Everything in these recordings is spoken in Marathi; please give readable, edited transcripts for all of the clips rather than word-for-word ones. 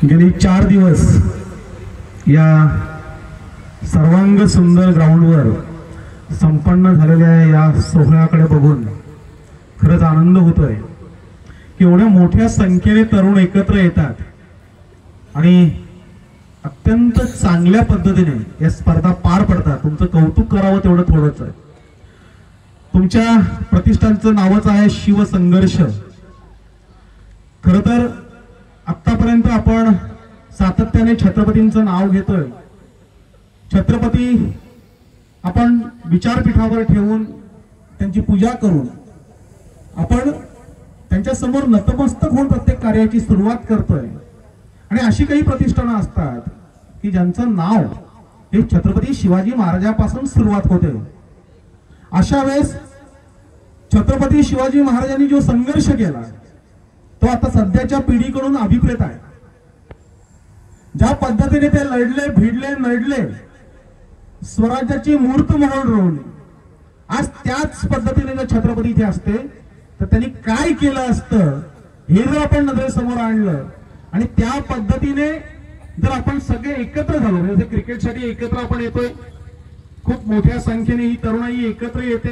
गेली 4 दिवस या सर्वांग सुंदर ग्राउंडवर संपन्न झालेल्या या सोहळ्याकडे बघून खरंच आनंद होतोय की एवढ्या मोठ्या संख्येने तरुण एकत्र येतात आणि अत्यंत चांगल्या पद्धतीने या स्पर्धा पार पडतात। तुमचं कौतुक करावं तेवढं थोडंच आहे। तुमच्या प्रतिष्ठानचं नावच आहे शिवसंघर्ष। खरं तर आतापर्यंत आपण सातत्याने छत्रपतींचं नाव घेतोय। छत्रपती आपण विचारपीठावर ठेवून त्यांची पूजा करून आपण त्यांच्या समोर नतमस्तक होऊन प्रत्येक कार्याची सुरुवात करतोय। आणि अशी काही प्रतिष्ठानं असतात की ज्यांचं नाव हे छत्रपती शिवाजी महाराजांपासून सुरुवात होते। अशा वेळेस छत्रपती शिवाजी महाराजांनी जो संघर्ष केला तो आता सध्याच्या पिढीकडून अभिप्रेत आहे। ज्या पद्धतीने ते लढले, भिडले, नडले, स्वराज्याची मूर्तमोहर रोवली, आज त्याच पद्धतीने जर छत्रपती इथे असते तर त्यांनी काय केलं असतं हे जर आपण नजरेसमोर आणलं आणि त्या पद्धतीने जर आपण सगळे एकत्र झालो, म्हणजे क्रिकेटसाठी एकत्र आपण येतोय, खूप मोठ्या संख्येने ही तरुणाई एकत्र येते,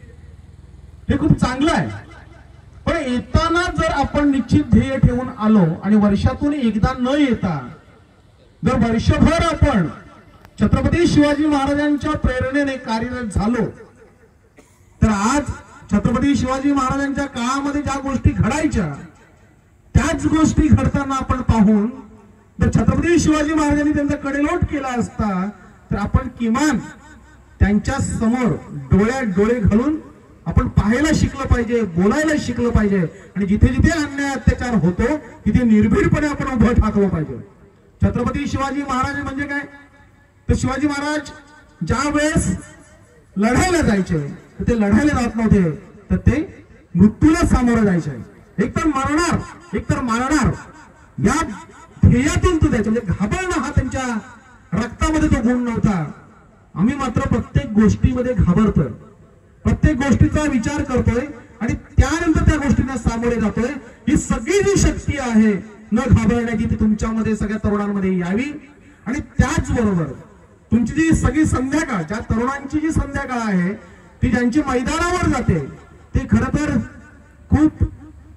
हे खूप चांगलं आहे। पण येताना जर आपण निश्चित ध्येय ठेवून आलो आणि वर्षातून एकदा न येता जर वर्षभर आपण छत्रपती शिवाजी महाराजांच्या प्रेरणेने कार्यरत झालो तर आज छत्रपती शिवाजी महाराजांच्या काळामध्ये ज्या गोष्टी घडायच्या त्याच गोष्टी घडताना आपण पाहून जर छत्रपती शिवाजी महाराजांनी त्यांचा कडेलोट केला असता तर आपण किमान त्यांच्या समोर डोळ्यात डोळे घालून आपण पाहायला शिकलं पाहिजे, बोलायला शिकलं पाहिजे आणि जिथे जिथे अन्याय अत्याचार होतो तिथे निर्भीडपणे आपण उभं ठाकलं पाहिजे। छत्रपती शिवाजी महाराज म्हणजे काय तर शिवाजी महाराज ज्या वेळेस लढायला जायचे तर ते लढायला जात नव्हते तर ते मृत्यूला सामोरं जायचे। एकतर मरणार एकतर मारणार या ध्येयातून तो जायचं, म्हणजे घाबरणं हा त्यांच्या रक्तामध्ये तो गुण नव्हता। आम्ही मात्र प्रत्येक गोष्टीमध्ये घाबरतोय, प्रत्येक गोष्टीचा विचार करतोय आणि त्यानंतर त्या गोष्टींना सामोरे जातोय। ही सगळी जी शक्ती आहे न घाबरण्याची ती तुमच्यामध्ये सगळ्या तरुणांमध्ये यावी आणि त्याचबरोबर तुमची जी सगळी संध्याकाळ, ज्या तरुणांची जी संध्याकाळ आहे ती ज्यांची मैदानावर जाते ते खरं तर खूप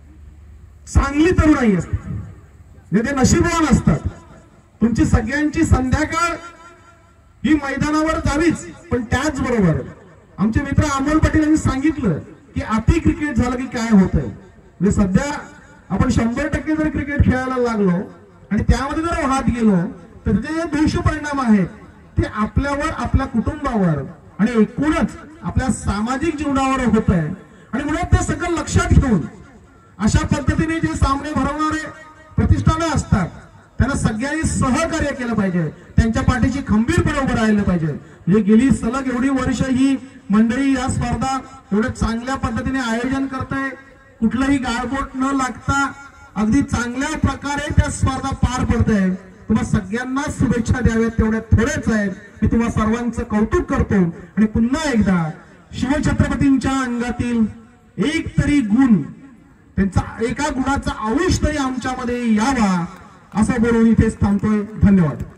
चांगली तरुणाई असते, म्हणजे ते नशीबवान असतात। तुमची सगळ्यांची संध्याकाळ ही मैदानावर जावीच, पण त्याचबरोबर आमचे मित्र अमोल पाटील यांनी सांगितलं की अति क्रिकेट झालं की काय होतंय। म्हणजे सध्या आपण 100% जर क्रिकेट खेळायला लागलो आणि त्यामध्ये जर वाहत गेलो तर त्याचे जे दुष्परिणाम आहेत ते आपल्यावर, आपल्या कुटुंबावर आणि एकूणच आपल्या सामाजिक जीवनावर होत आहे। आणि म्हणून ते सगळं लक्षात घेऊन अशा पद्धतीने जे सामने भरवणारे प्रतिष्ठानं असतात त्यांना सगळ्यांनी सहकार्य केलं पाहिजे, त्यांच्या पाठीशी खंबीरपणे उभं राहिलं पाहिजे। म्हणजे गेली सलग एवढी वर्ष ही मंडळी या स्पर्धा एवढ्या चांगल्या पद्धतीने आयोजन करताय, कुठलंही गाळबोट न लागता अगदी चांगल्या प्रकारे त्या स्पर्धा पार पडताय। तुम्हा सगळ्यांना शुभेच्छा द्याव्यात तेवढ्या थोडेच आहेत। मी तुम्हा सर्वांचं कौतुक करतो आणि पुन्हा एकदा शिवछत्रपतींच्या अंगातील एक तरी गुण, त्यांचा एका गुणाचा अंश तरी आमच्यामध्ये यावा असं बोलून इथेच थांबतोय। धन्यवाद।